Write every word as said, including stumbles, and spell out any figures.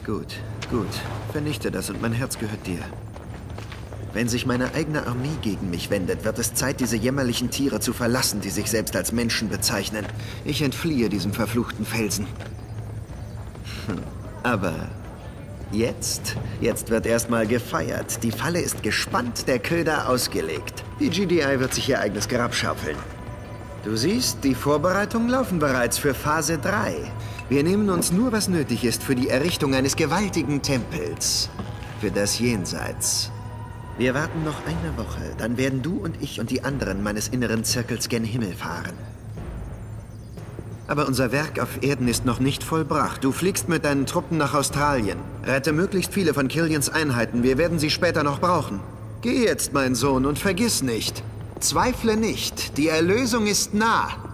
Gut, gut. Vernichte das und mein Herz gehört dir. Wenn sich meine eigene Armee gegen mich wendet, wird es Zeit, diese jämmerlichen Tiere zu verlassen, die sich selbst als Menschen bezeichnen. Ich entfliehe diesem verfluchten Felsen. Hm. Aber jetzt? Jetzt wird erstmal gefeiert. Die Falle ist gespannt, der Köder ausgelegt. Die G D I wird sich ihr eigenes Grab schaufeln. Du siehst, die Vorbereitungen laufen bereits für Phase drei. Wir nehmen uns nur, was nötig ist für die Errichtung eines gewaltigen Tempels. Für das Jenseits. Wir warten noch eine Woche, dann werden du und ich und die anderen meines inneren Zirkels gen Himmel fahren. Aber unser Werk auf Erden ist noch nicht vollbracht. Du fliegst mit deinen Truppen nach Australien. Rette möglichst viele von Killians Einheiten, wir werden sie später noch brauchen. Geh jetzt, mein Sohn, und vergiss nicht. Zweifle nicht, die Erlösung ist nah.